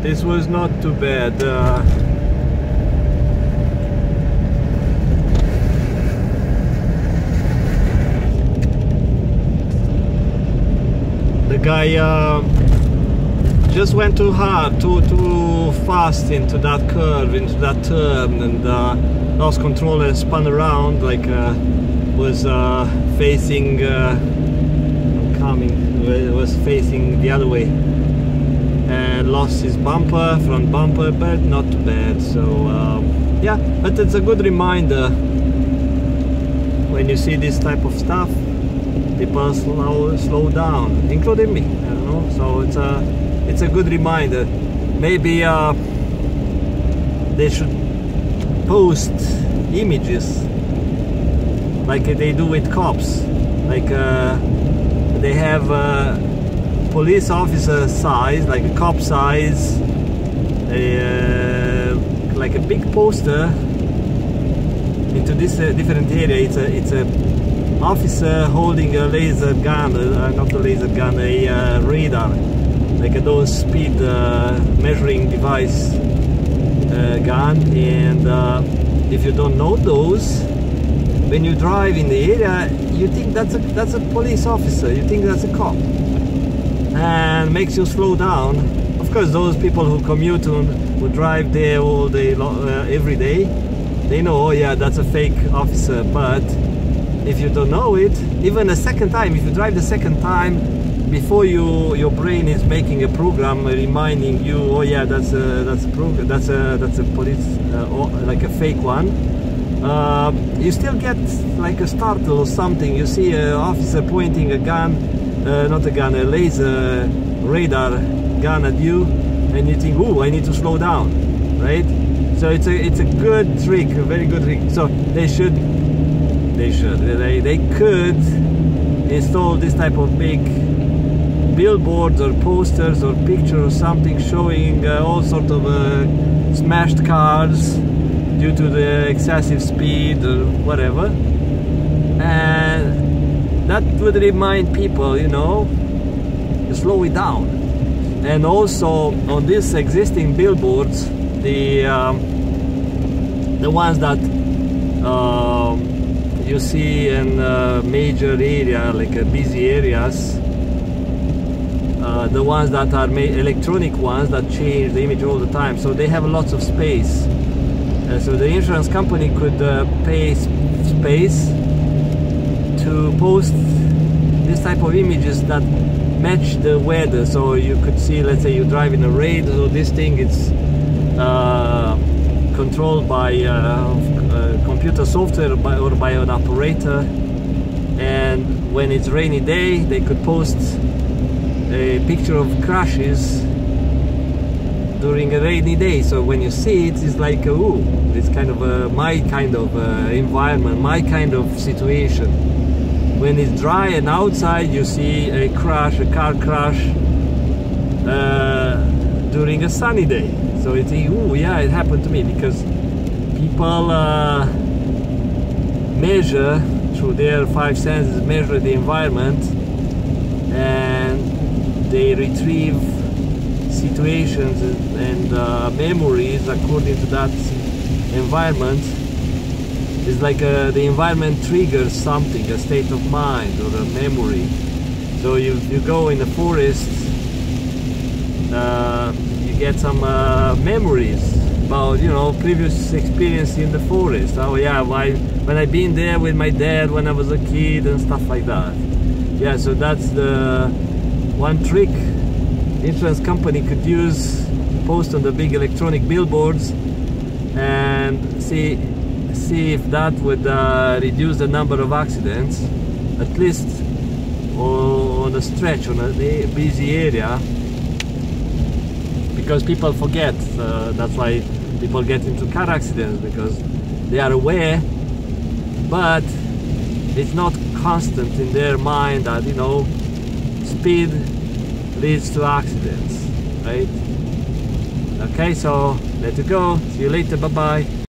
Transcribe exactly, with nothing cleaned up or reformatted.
this was not too bad. Uh, the guy uh, just went too hard, too too fast into that curve, into that turn, and uh, lost control and spun around like uh, was uh, facing uh, coming was facing the other way, and lost his bumper, front bumper, but not too bad. So um, yeah, but it's a good reminder when you see this type of stuff. People slow slow down, including me. You know, so it's a it's a good reminder. Maybe uh, they should post images like they do with cops, like uh, they have uh, police officer size, like a cop size, a, uh, like a big poster into this uh, different area. It's a it's a officer holding a laser gun, uh, not a laser gun, a uh, radar, like a those speed uh, measuring device uh, gun. And uh, if you don't know those, when you drive in the area, you think that's a that's a police officer, you think that's a cop, and makes you slow down. Of course, those people who commute and who drive there all day, uh, every day, they know, oh yeah, that's a fake officer. But if you don't know it, even a second time, if you drive the second time, before you your brain is making a program reminding you, oh yeah, that's a that's a program, that's a that's a police, uh, or like a fake one. Uh, you still get like a startle or something. You see an officer pointing a gun, uh, not a gun, a laser radar gun at you, and you think, oh, I need to slow down, right? So it's a it's a good trick, a very good trick. So they should. They should. They, they could install this type of big billboards or posters or pictures or something showing uh, all sort of uh, smashed cars due to the excessive speed or whatever, and that would remind people, you know, to slow it down. And also on these existing billboards, the um, the ones that um, you see in uh, major area, like uh, busy areas, uh, the ones that are electronic ones that change the image all the time, so they have lots of space. Uh, so the insurance company could uh, pay space to post this type of images that match the weather. So you could see, let's say you drive in a rain, so this thing it's uh, controlled by uh, uh, computer software by, or by an operator, and when it's rainy day they could post a picture of crashes during a rainy day. So when you see it, it's like, ooh, it's kind of a, my kind of uh, environment, my kind of situation. When it's dry and outside, you see a crash, a car crash uh, during a sunny day. So it's, ooh, yeah, it happened to me, because people uh, measure through their five senses, measure the environment, and they retrieve situations and uh, memories according to that environment. It's like uh, the environment triggers something, a state of mind or a memory. So you, you go in the forest, uh, you get some uh, memories about, you know, previous experience in the forest. Oh yeah, why, when I've been there with my dad when I was a kid and stuff like that. Yeah, so that's the one trick insurance company could use, post on the big electronic billboards, and see see if that would uh, reduce the number of accidents, at least on a stretch, on a busy area, because people forget. Uh, that's why people get into car accidents, because they are aware, but it's not constant in their mind that, you know, speed leads to accidents, right? Okay, so let it go. See you later. Bye bye.